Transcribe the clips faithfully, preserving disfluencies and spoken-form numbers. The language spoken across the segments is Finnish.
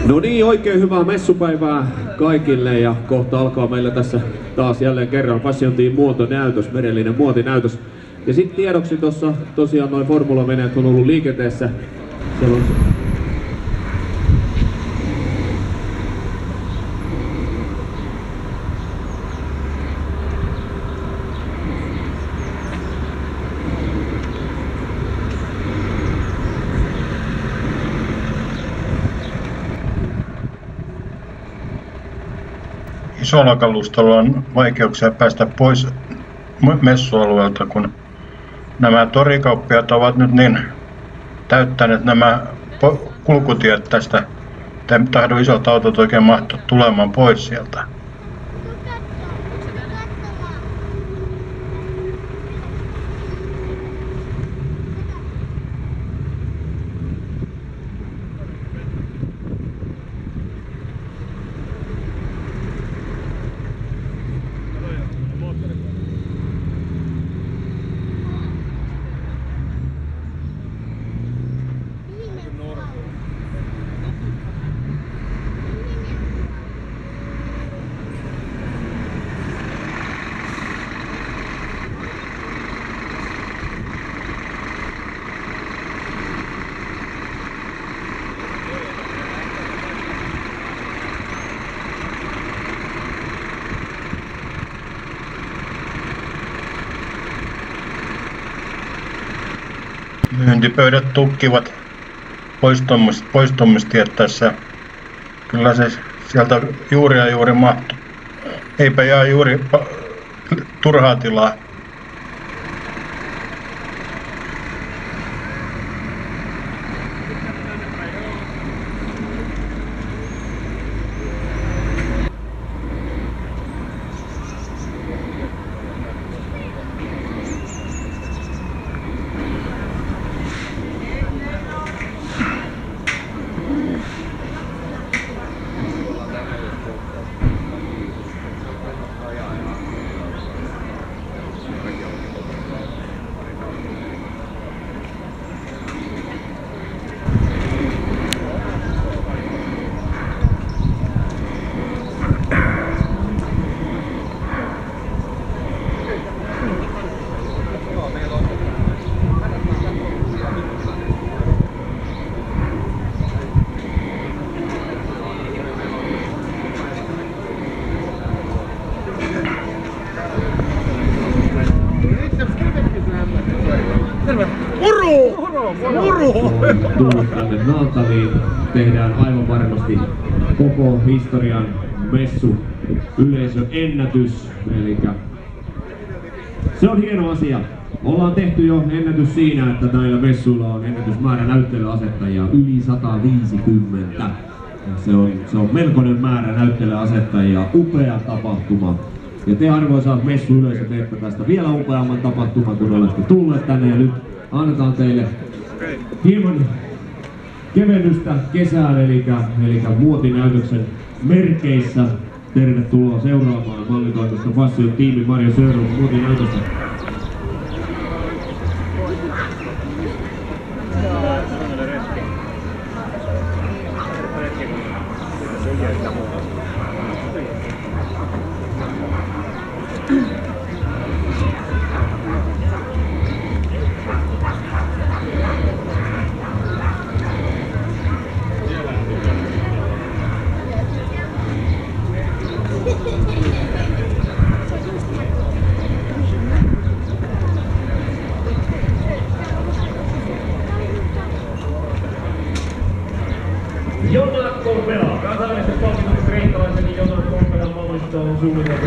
No niin, oikein hyvää messupäivää kaikille ja kohta alkaa meillä tässä taas jälleen kerran Fashion Team muotonäytös, merellinen muotinäytös. Ja sitten tiedoksi tuossa tosiaan noin formulaveneet on ollut liikenteessä. Siellä on isolla kalustolla on vaikeuksia päästä pois messualueelta, kun nämä torikauppiaat ovat nyt niin täyttäneet nämä kulkutiet tästä, että ei tahdo isot autot oikein mahtua tulemaan pois sieltä. Myyntipöydät tukkivat poistumistiet tässä. Kyllä se sieltä juuri ja juuri mahtuu. Eipä jää juuri turhaa tilaa. Tullut tänne Naantaliin, tehdään aivan varmasti koko historian messu yleisöennätys, eli se on hieno asia. Ollaan tehty jo ennätys siinä, että näillä messuilla on ennätysmäärä näyttelyasettajia yli sata viisikymmentä. Se on, se on melkoinen määrä näyttelyasettajia, upea tapahtuma. Ja te arvoisat messuyleisö teette tästä vielä upeamman tapahtuman, kun olette tulleet tänne, ja nyt annetaan teille hieman kevennystä kesään, eli, eli muotinäytöksen merkeissä. Tervetuloa seuraamaan mallitoimisto Fashion Teamin Marjo Sörlund muotinäytöstä. Jonna Korpela, kansainvälisen palkinnon kreikkalaisen Jonna Korpelan mallisto on suunniteltu.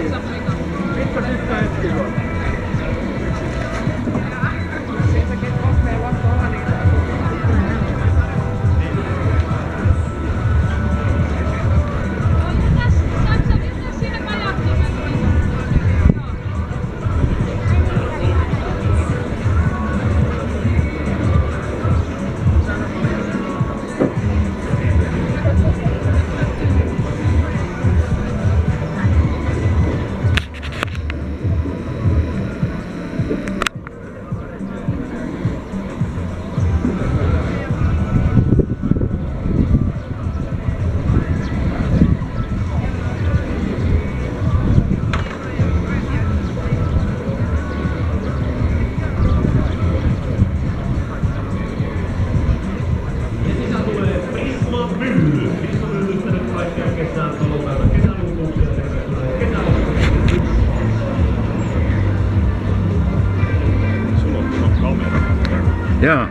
Jaa.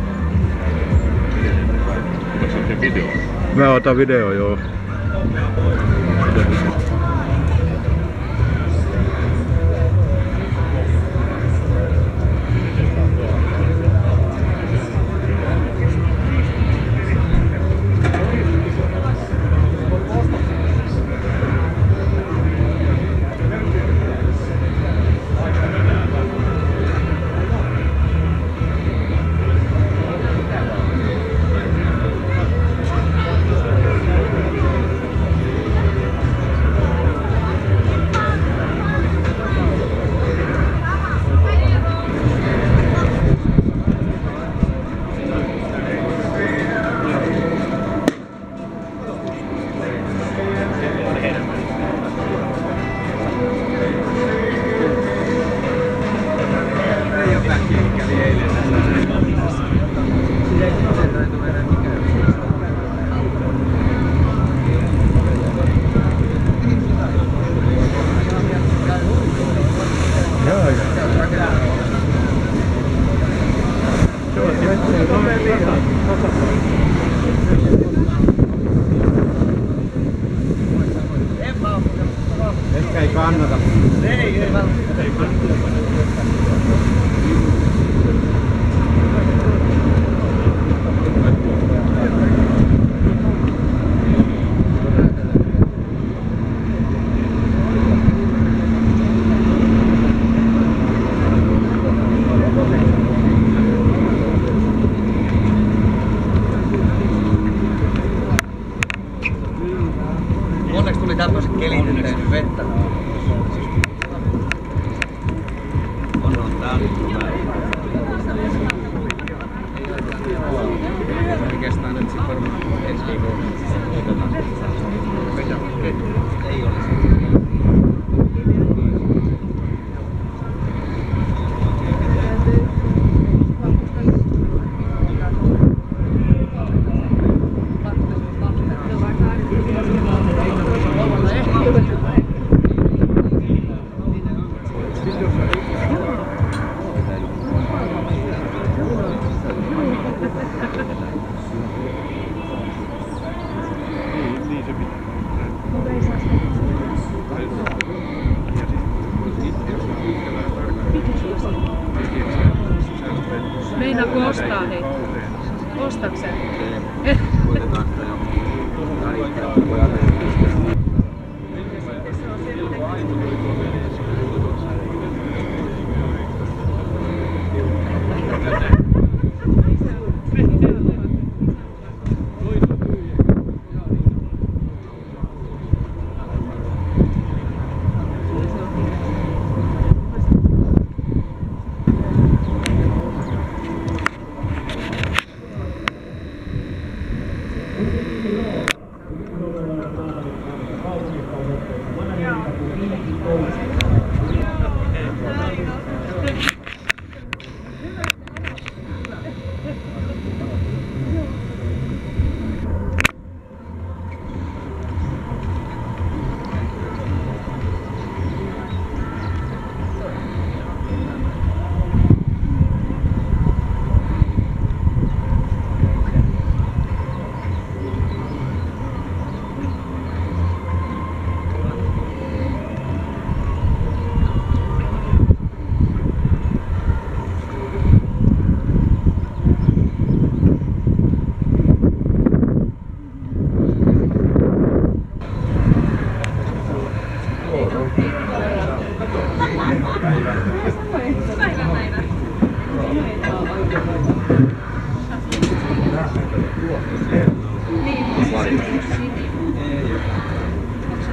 Mä otan video, joo. Ehkä ei kannata. Ei, ei välttämättä. Ei kannata. Onneksi tuli tämmöiset kelit, ettei nyt vettä. On, on, tää on nyt hyvä. Se kestää nyt sit varmaan ensi viikolla. Otetaan. Ei ole se. Meinaatko ostaa heitä? Ostatko sä?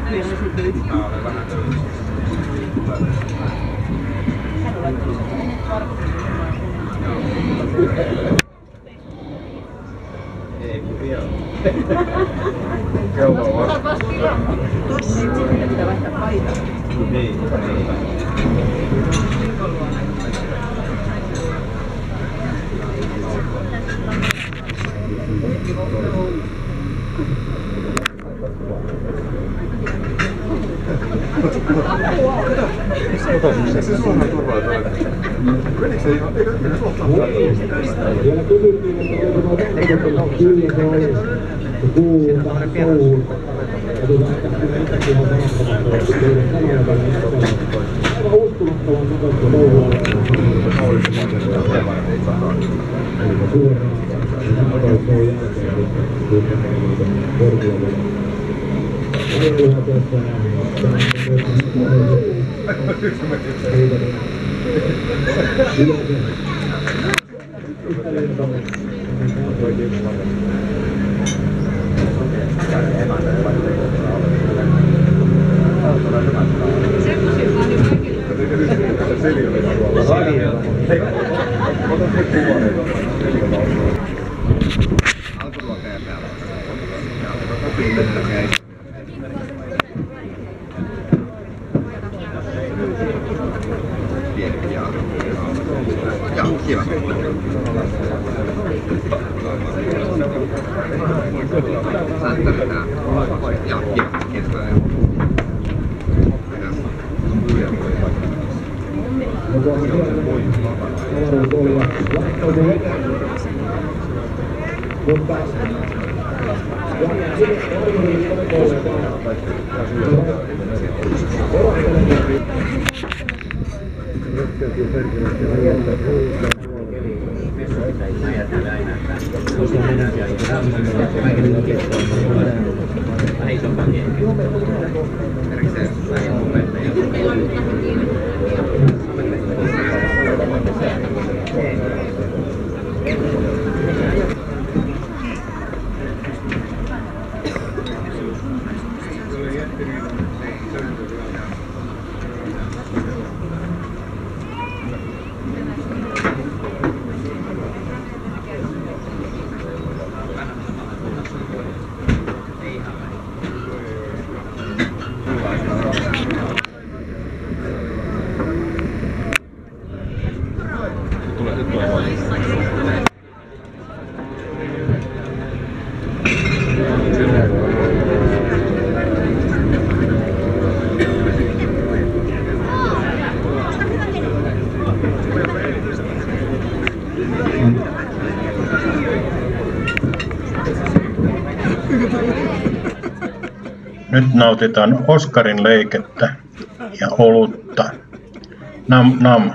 Ei kun vielä. Kello on. Sitten pitää vaihtaa paitaa. Niin, niin. Se suunnan turvaa tuolla. Menikö se ihan? Eikö se suhtaan? Vielä kysyttiin, että onko tuo tämmöinen kyllä se oli. Se kuuluu tähän touhuun. Ja tuota, että sitäkin on sanottavaa, että teidän sanoja välillä. Aivan uskomattoman nopeutta touhua. Elikkä suoraan. Nopeus on jälkeen, kun korkealla. Aivan tässä näin. Alkuruokaa täällä. Ja, kiva. Ja, kiva. Kiitos. Nyt nautitaan Oskarin leikettä ja olutta. Nam nam.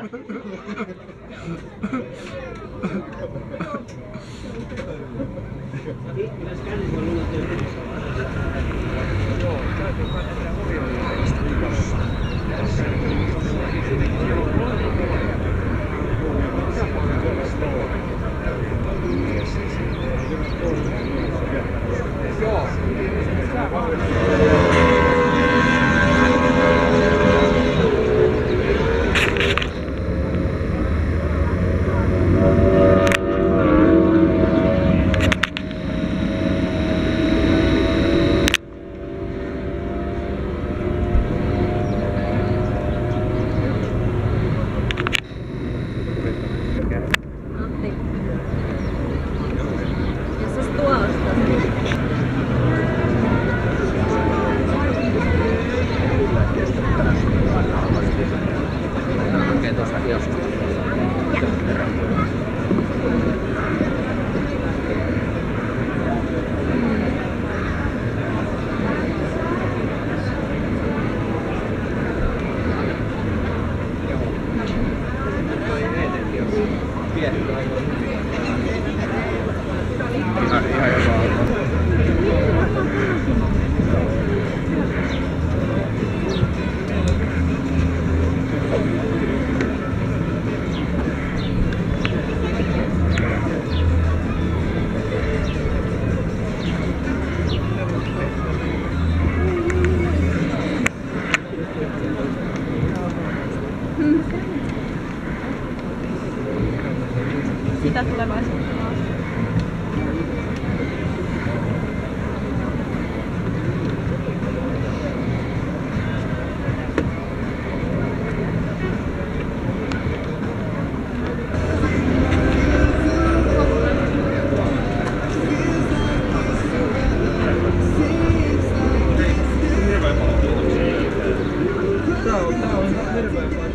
näyttää tulevaisuutta. Tää on, tää on ihan hirveän paljon.